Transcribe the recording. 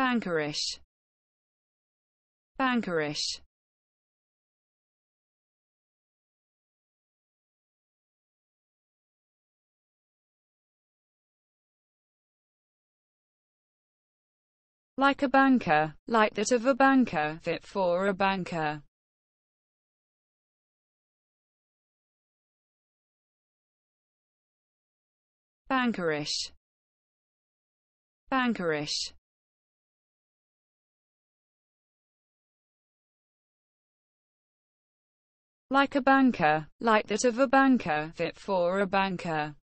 Bankerish. Bankerish. Like a banker, like that of a banker, fit for a banker. Bankerish. Bankerish. Like a banker, like that of a banker, fit for a banker.